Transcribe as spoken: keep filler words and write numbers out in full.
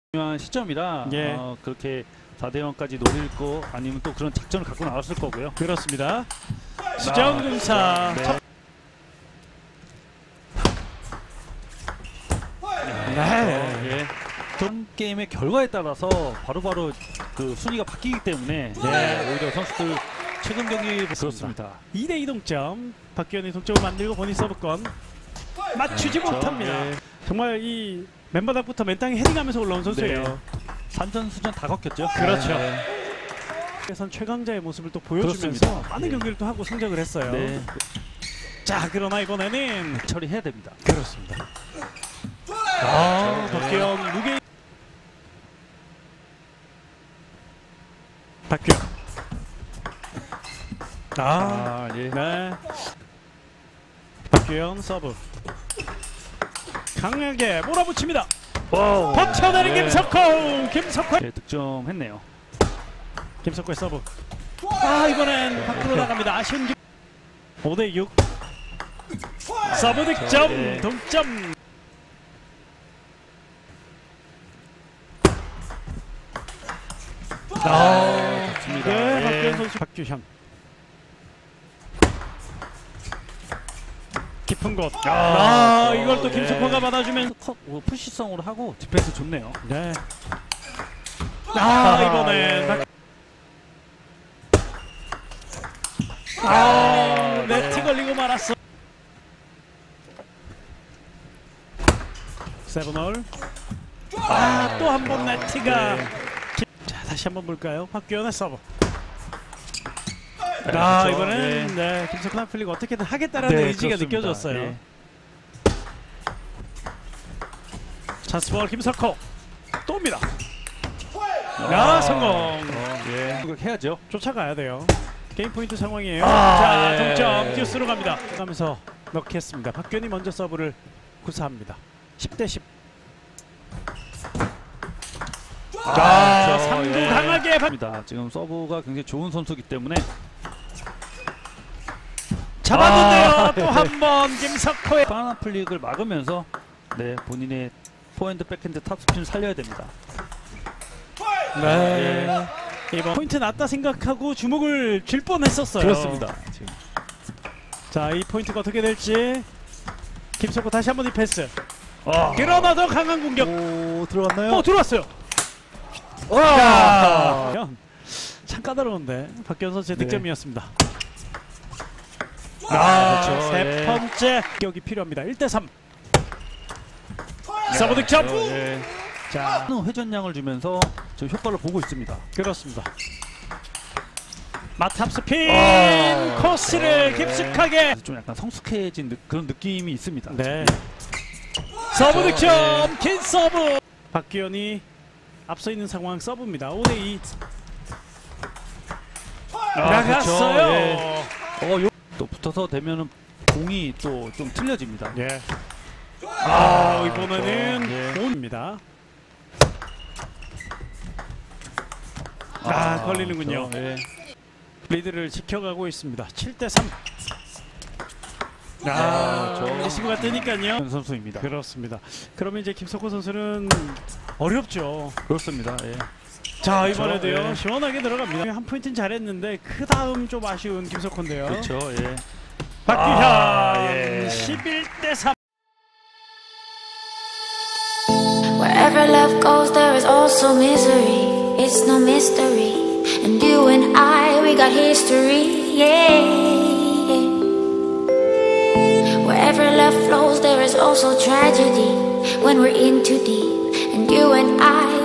중요한 시점이라 예. 어, 그렇게 사 대 영까지 노릴 거 아니면 또 그런 작전을 갖고 나왔을 거고요. 그렇습니다. 수정금사 아, 네. 첫... 네. 네. 예. 전 게임의 결과에 따라서 바로바로 그 순위가 바뀌기 때문에 네. 오히려 선수들 최근 경기 그렇습니다. 이 대 이 동점. 박기현이 동점을 만들고 본인 서브권 맞추지 네, 못합니다. 네. 정말 이 맨바닥부터 맨땅에 헤딩하면서 올라온 선수예요. 네. 산전수전 다 걷겼죠. 그렇죠. 네. 그래서 최강자의 모습을 또 보여주면서 그렇습니다. 많은 네. 경기를 또 하고 성적을 했어요. 네. 자, 그러나 이번에는 처리해야 됩니다. 그렇습니다. 아, 박기현 무게 박기현 아, 아, 예. 네. 박규현 서브 강하게 몰아붙입니다. 와우. 버텨내는 네. 김석호. 김석호. 네, 득점했네요. 김석호의 서브. 아, 이번엔 밖으로 나갑니다. 아쉬운 김. 오 대 육. 서브 득점. 네. 동점. 아, 좋습니다. 네, 예. 박규현 선수. 박규현. 깊은 곳. 아, 아, 이걸 또 예. 김석호가 받아주면. 컷, 뭐 푸시성으로 하고 디펜스 좋네요. 네. 아, 이번엔. 박... 아, 네트 걸리고 말았어. 세븐홀. 아, 또 한 번 네트가. 네. 자, 다시 한번 볼까요? 박규현의 서브. 네, 아, 그렇죠. 이번엔 네. 네, 김석환 플리가 어떻게든 하겠다라는 네, 의지가 그렇습니다. 느껴졌어요. 예. 찬스볼 김석호 또입니다. 아, 야, 성공. 어, 예. 이거 해야죠. 쫓아가야 돼요. 게임 포인트 상황이에요. 아, 자, 예. 동점 듀스로 갑니다. 가면서 넣겠습니다. 박규현이 먼저 서브를 구사합니다. 십 대 십. 아, 자, 그렇죠. 삼 구 예. 강하게 박... 입니다. 지금 서브가 굉장히 좋은 선수이기 때문에 잡았는데요. 아, 또 한 번 김석호의 바나나 플릭을 막으면서 네, 본인의 포핸드 백핸드 탑스핀을 살려야 됩니다. 네. 이번 포인트 낮다 생각하고 주목을 줄 뻔했었어요. 그렇습니다. 지금. 자, 이 포인트가 어떻게 될지. 김석호 다시 한번 이 패스. 아. 그러나 더 강한 공격. 오, 들어갔나요? 어, 들어왔어요. 와! 야, 참 까다로운데 박기현 선수의 네. 득점이었습니다. 아, 아, 그렇죠. 세 예. 번째 공격이 필요합니다. 일 대 삼. 서브 득점. 예. 자, 큰 회전량을 주면서 지금 효과를 보고 있습니다. 그렇습니다. 마탑 스핀 아, 코스를 네. 깊숙하게. 좀 약간 성숙해진 느, 그런 느낌이 있습니다. 네. 서브 그렇죠. 득점. 네. 긴 서브. 박기현이 앞서 있는 상황 서브입니다. 오 대 이. 아, 나갔어요. 그렇죠. 예. 어, 요, 또 붙어서 되면은 공이 또 좀 틀려집니다. 예. 아, 이번에는 그렇죠. 예. 온입니다. 아, 걸리는군요. 그렇죠. 예. 리드를 지켜가고 있습니다. 칠 대 삼. 아, 아, 저- 리시브가 뜨니까요. 선수입니다. 그렇습니다. 그러면 이제 김석호 선수는 어렵죠. 그렇습니다. 예. 자, 그렇죠. 이번에도요. 예. 시원하게 들어갑니다. 한 포인트는 잘했는데 그 다음 좀 아쉬운 김석호인데요. 그렇죠. 예. 박규현 아, 예. 십일 대 삼. Wherever love goes, there is also misery. It's no mystery. And you and I, we got history. Yeah. Wherever love flows, there is also tragedy. When we're in too deep. And you and I,